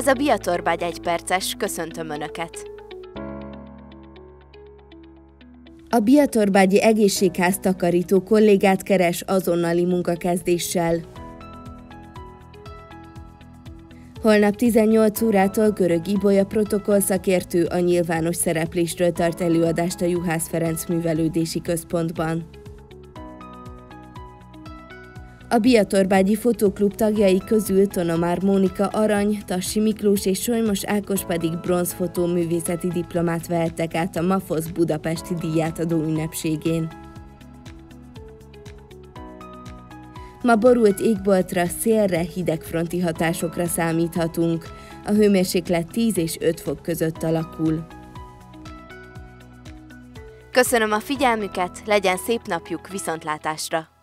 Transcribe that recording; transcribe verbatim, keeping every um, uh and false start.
Ez a Biatorbágy egyperces, köszöntöm Önöket! A biatorbágyi egészségház takarító kollégát keres azonnali munkakezdéssel. Holnap tizennyolc órától Görög Ibolya protokollszakértő a nyilvános szereplésről tart előadást a Juhász Ferenc Művelődési Központban. A Biatorbágyi Fotóklub tagjai közül Tonomár Mónika arany, Tassi Miklós és Solymos Ákos pedig bronzfotó művészeti diplomát vehettek át a MAFOSZ budapesti díjátadó ünnepségén. Ma borult égboltra, szélre, hidegfronti hatásokra számíthatunk. A hőmérséklet tíz és öt fok között alakul. Köszönöm a figyelmüket, legyen szép napjuk, viszontlátásra!